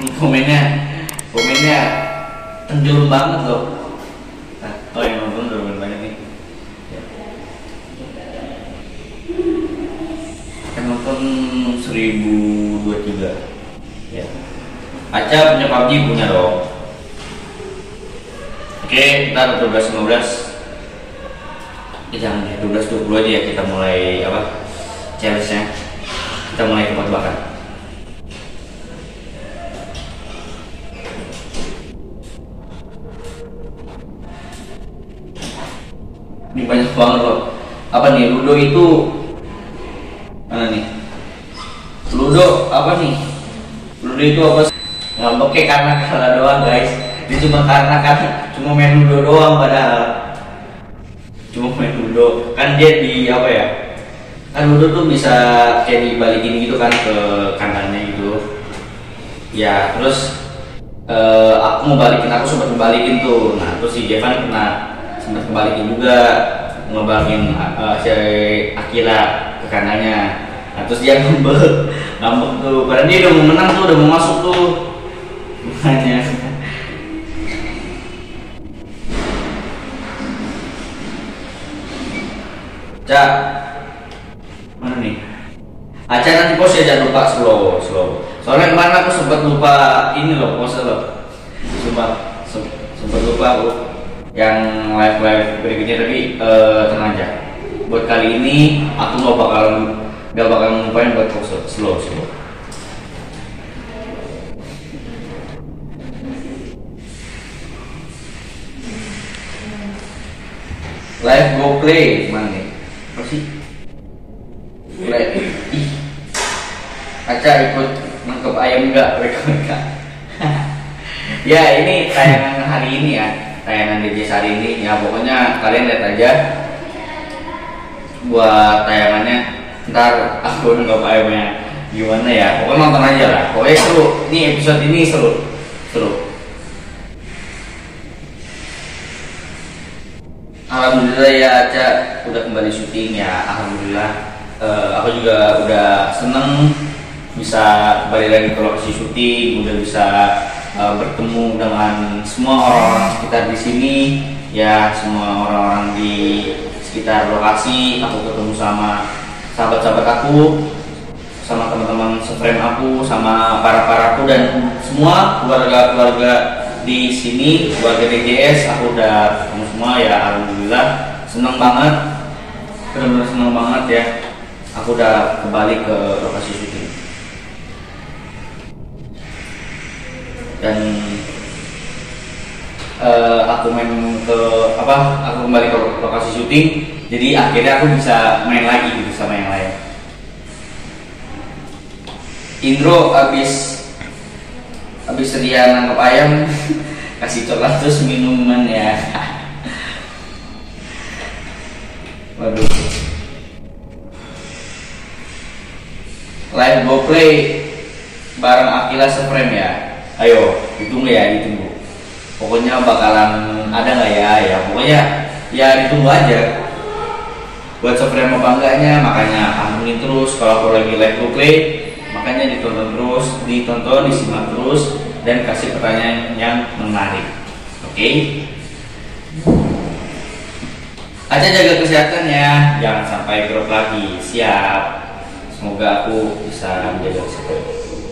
komennya komennya tenjurun banget loh. Nah, oh yang nonton udah lumayan banyak nih ya. Yang nonton 1023 ya. Aca punya PUBG, punya dong. Oke, ntar 12-15 jangan ya, 12-20 aja ya, kita mulai apa challenge-nya. Kita mulai tebak-tebakan. Ini banyak banget loh. Apa nih, Ludo itu mana nih? Ludo apa nih? Ludo itu apa sih? Ngambeknya karena kalah doang guys. Dia cuma cuma main Ludo doang, padahal cuma main Ludo. Kan dia di apa ya? Kan Ludo tuh bisa kayak dibalikin gitu kan ke kanannya gitu. Ya terus aku mau balikin, aku sempat ngebalikin tuh. Nah terus si Jevan pernah sempat kebalikin juga, ngebalikin si Akira ke kanannya. Nah terus dia ngambek tuh, padahal dia udah mau menang tuh, udah mau masuk tuh. Makanya Cak, mana nih? Aca nanti pose ya, jangan lupa slow. Soalnya kemarin aku sempat lupa ini loh, pose loh. Sempat lupa aku. Yang live berikutnya tadi tenang aja. Buat kali ini aku gak bakal ngupain buat pose slow. Live go play mana nih? Apa sih? Live. Ih. Aca ikut nangkep ayam enggak? Mereka. Ya ini tayangan hari ini ya. Tayangan DJ hari ini ya, pokoknya kalian lihat aja buat tayangannya. Ntar aku nangkep ayamnya gimana ya, pokoknya nonton aja lah. Pokoknya seru, ini episode ini seru. Alhamdulillah ya, Aca udah kembali syuting ya. Alhamdulillah. Aku juga udah seneng bisa kembali lagi ke lokasi syuting, udah bisa bertemu dengan semua orang-orang sekitar di sini ya, semua orang-orang di sekitar lokasi. Aku ketemu sama sahabat-sahabat aku, sama teman-teman seframe aku, sama para-paraku dan semua keluarga-keluarga di sini, keluarga DJS. Aku udah ketemu semua ya. Alhamdulillah, seneng banget, benar-benar seneng banget ya. Aku udah kembali ke lokasi syuting. Dan aku kembali ke lokasi syuting, jadi akhirnya aku bisa main lagi gitu sama yang lain. Indro abis sedia nangkep ayam kasih coklat terus minuman ya. Waduh. Live go play bareng Akila Seframe ya. Ayo, ditunggu. Pokoknya bakalan ada nggak ya? Ya pokoknya ya ditunggu aja. Buat Seframe apa enggaknya, makanya pantengin terus kalau aku lagi live go play. Makanya ditonton terus, disimak terus, dan kasih pertanyaan yang menarik. Oke? Aja jaga kesehatan ya, jangan sampai drop lagi. Siap. Semoga aku bisa menjaga kesehatan.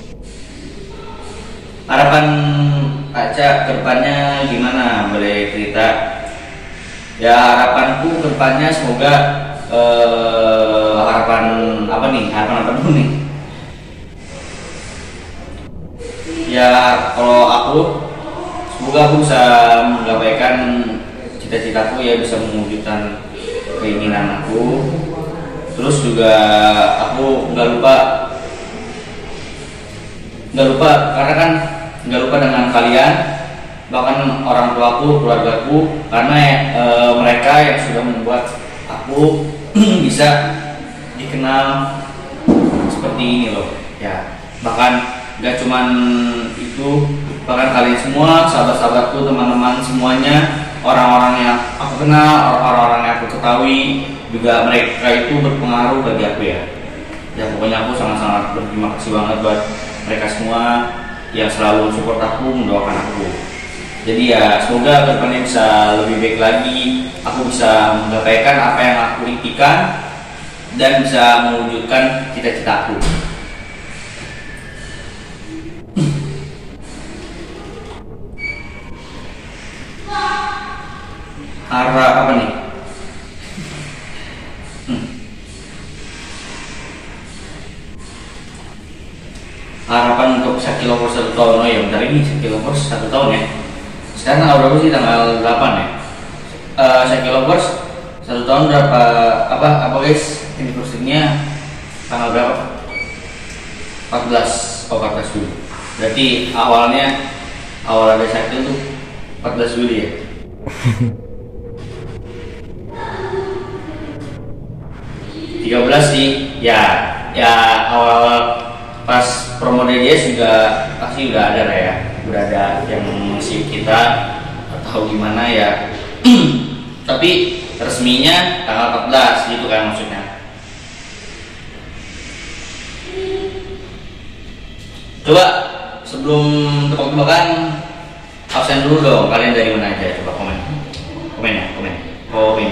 Harapan Aca kedepannya gimana? Boleh cerita? Ya harapanku kedepannya semoga harapan apa dulu nih? Ya kalau aku semoga aku bisa menggapaikan cita-citaku ya, bisa mewujudkan keinginan aku. Terus juga aku nggak lupa karena kan nggak lupa dengan kalian, bahkan orang tuaku, keluargaku, karena mereka yang sudah membuat aku bisa dikenal seperti ini loh ya. Bahkan gak cuman itu, bahkan kalian semua, sahabat-sahabatku, teman-teman semuanya, orang-orang yang aku kenal, orang-orang yang aku ketahui, juga mereka itu berpengaruh bagi aku ya. Ya pokoknya aku sangat-sangat berterima kasih banget buat mereka semua yang selalu support aku, mendoakan aku. Jadi ya semoga kedepannya bisa lebih baik lagi, aku bisa menggapaikan apa yang aku impikan dan bisa mewujudkan cita-citaku. Apa nih? Harapan untuk Shaki Lovers 1 tahun. Oh ya bentar, ini Shaki Lovers 1 tahun ya. Sekarang tanggal berapa sih? Tanggal 8 ya. Shaki Lovers 1 tahun berapa? Apa guys? Anniversary-nya tanggal berapa? 14. Oh 14 Juli. Berarti awal ada Shaki itu 14 Juli ya. Tiga 13 sih. Ya awal pas promo DJS juga pasti udah ada lah ya, udah ada yang mengisi kita atau gimana ya. Tapi resminya tanggal 14 gitu kan maksudnya. Coba sebelum tebak-tebakan absen dulu dong, kalian dari mana aja, coba komen ya, komen.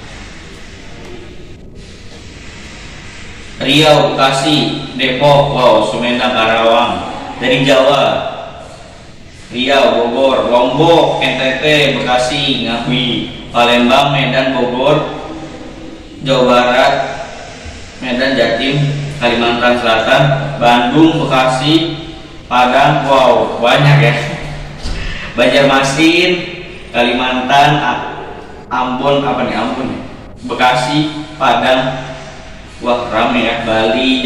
Riau, Bekasi, Depok, wow, Sumedang, Karawang. Dari Jawa, Riau, Bogor, Lombok, NTT, Bekasi, Ngawi, Palembang, Medan, Bogor, Jawa Barat, Medan, Jatim, Kalimantan Selatan, Bandung, Bekasi, Padang, wow, banyak ya. Banjarmasin, Kalimantan, Ambon, Ambon, Bekasi, Padang. Wah rame ya, Bali,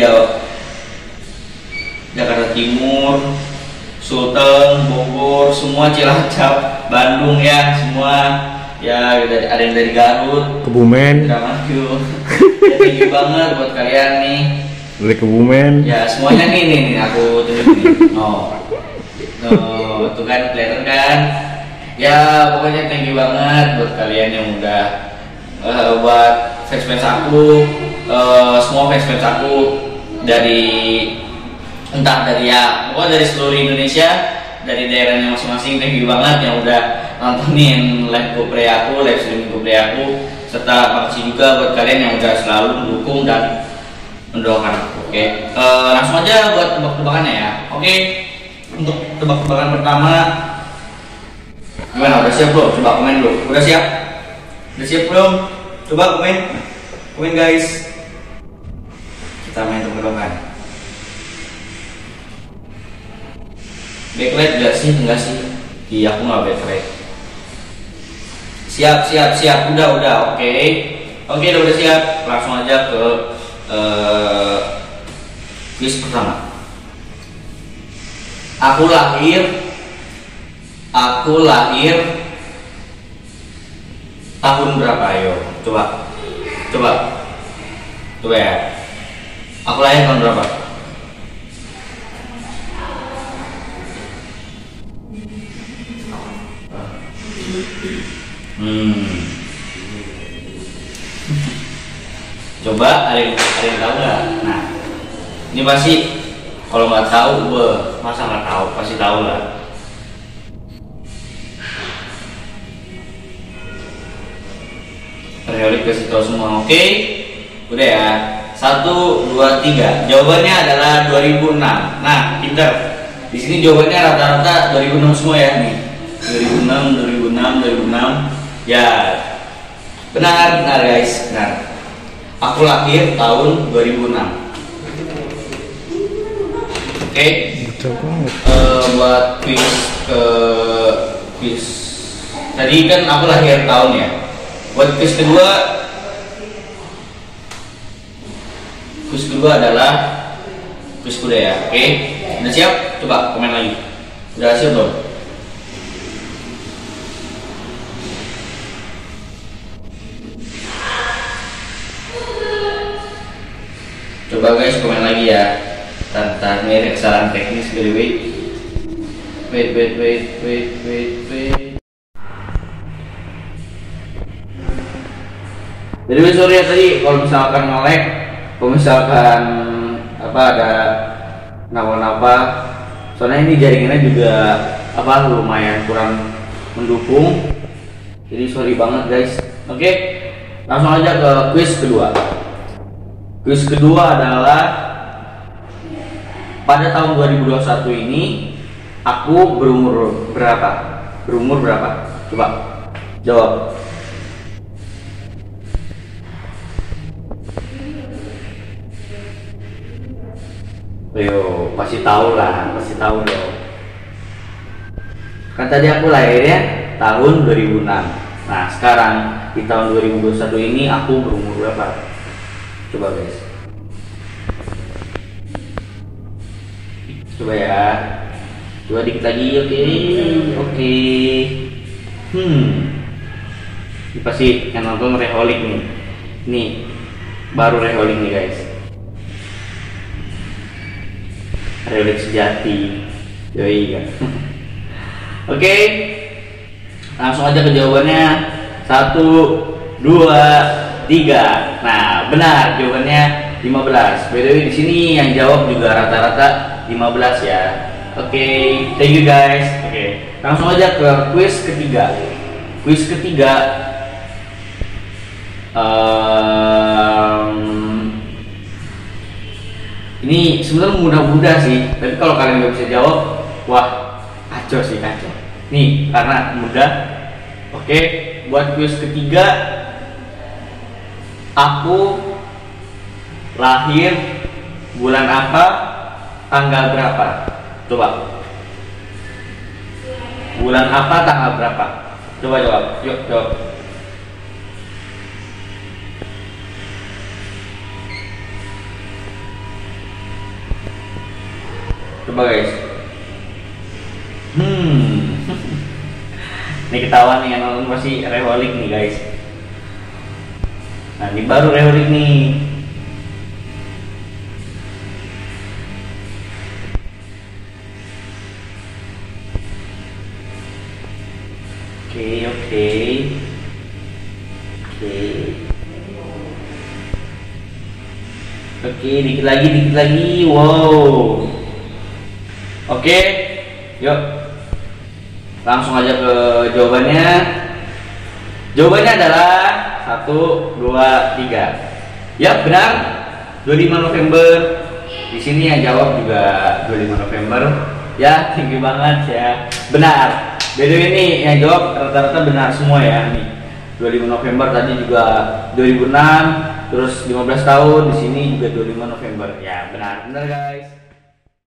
Jakarta Timur, Sulteng, Bogor, semua, Cilacap, Bandung ya, semua ya, ada yang dari Garut, Kebumen, Indramayu. Ya, thank you banget buat kalian nih. dari Kebumen. Ya semuanya nih aku tunjuk nih. Tuh kan kelihatan kan? Ya pokoknya thank you banget buat kalian yang udah buat fans aku. Semua fans aku dari entah dari ya pokoknya dari seluruh Indonesia, dari daerahnya masing-masing, thank you banget yang udah nontonin live GoPlay aku, live streaming GoPlay aku, serta makasih juga buat kalian yang udah selalu mendukung dan mendoakan aku. Oke, langsung aja buat tebak-tebakannya ya. Oke, untuk tebak-tebakan pertama gimana, udah siap belum? Coba komen dulu. Udah siap belum? Coba komen guys. Kita main tebak-tebakan. Backlight enggak sih? Iya, aku nggak backlight. Siap. Udah. Oke, udah siap. Langsung aja ke quiz pertama. Aku lahir tahun berapa? Ayo, coba ya. Aku lahir tahun berapa? Coba ada yang tahu nggak? Nah, ini pasti kalau nggak tahu, masa nggak tahu? Pasti tahu lah. Periodik kasih tahu semua, oke? Udah ya. 1, 2, 3. Jawabannya adalah 2006. Nah, pinter. Di sini jawabannya rata-rata 2006 semua ya nih. 2006. Ya, benar guys, benar. Aku lahir tahun 2006. Oke. Buat quiz tadi kan aku lahir tahun ya. Buat quiz kedua adalah quiz budaya. Oke, udah siap? Coba komen lagi. Udah siap belum? Coba guys komen lagi ya. Tanpa ini ada kesalahan teknis. Wait. Jadi sorry ya tadi kalau misalkan nge-lag, kalau misalkan ada napa-napa, Soalnya ini jaringannya juga lumayan kurang mendukung. Jadi sorry banget guys. Oke, langsung aja ke quiz kedua. Quiz kedua adalah pada tahun 2021 ini aku berumur berapa? Berumur berapa? Coba jawab. Ayo, pasti tahu lah, pasti tahu dong. Kan tadi aku lahirnya tahun 2006. Nah, sekarang di tahun 2021 ini aku berumur berapa? Coba guys. Coba ya. Coba dikit lagi, oke. Oke. Ini pasti yang nonton Reholik nih. Nih, baru Reholik nih guys. Reholik sejati. Yoi kan. Oke, langsung aja ke jawabannya. 1, 2, 3. Nah, benar jawabannya 15. By the way, di sini yang jawab juga rata-rata 15 ya. Oke, thank you guys. Oke, langsung aja ke quiz ketiga. Quiz ketiga ini sebenarnya mudah-mudah sih, tapi kalau kalian nggak bisa jawab, wah kacau sih, kacau. Nih, karena mudah. Oke, buat quiz ketiga, aku lahir bulan apa, tanggal berapa? Coba. Bulan apa, tanggal berapa? Coba jawab. Yuk, jawab. Coba guys. Ini ketahuan nih yang nonton pasti Reholik nih guys. Nah, ini baru Reholik nih. Oke, dikit lagi. Wow. Oke, yuk. Langsung aja ke jawabannya. Jawabannya adalah 1, 2, 3. Ya, benar. 25 November. Di sini yang jawab juga 25 November. Ya, tinggi banget ya. Benar. Beda ini yang jawab rata-rata benar semua ya nih. 25 November tadi juga 2006, terus 15 tahun di sini juga 25 November. Ya, benar guys.